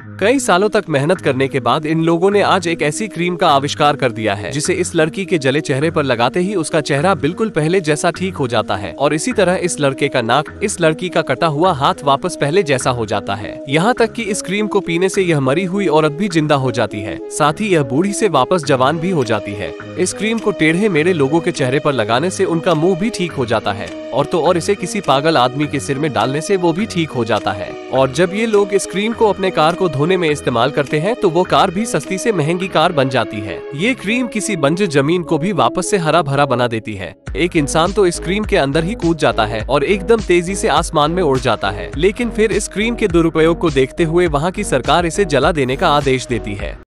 कई सालों तक मेहनत करने के बाद इन लोगों ने आज एक ऐसी क्रीम का आविष्कार कर दिया है जिसे इस लड़की के जले चेहरे पर लगाते ही उसका चेहरा बिल्कुल पहले जैसा ठीक हो जाता है और इसी तरह इस लड़के का नाक, इस लड़की का कटा हुआ हाथ वापस पहले जैसा हो जाता है। यहाँ तक कि इस क्रीम को पीने से यह मरी हुई औरत भी जिंदा हो जाती है, साथ ही यह बूढ़ी से वापस जवान भी हो जाती है। इस क्रीम को टेढ़े मेढ़े लोगों के चेहरे पर लगाने से उनका मुंह भी ठीक हो जाता है और तो और इसे किसी पागल आदमी के सिर में डालने से वो भी ठीक हो जाता है। और जब ये लोग इस क्रीम को अपने कार को धोने में इस्तेमाल करते हैं तो वो कार भी सस्ती से महंगी कार बन जाती है। ये क्रीम किसी बंजर जमीन को भी वापस से हरा भरा बना देती है। एक इंसान तो इस क्रीम के अंदर ही कूद जाता है और एकदम तेजी से आसमान में उड़ जाता है, लेकिन फिर इस क्रीम के दुरुपयोग को देखते हुए वहाँ की सरकार इसे जला देने का आदेश देती है।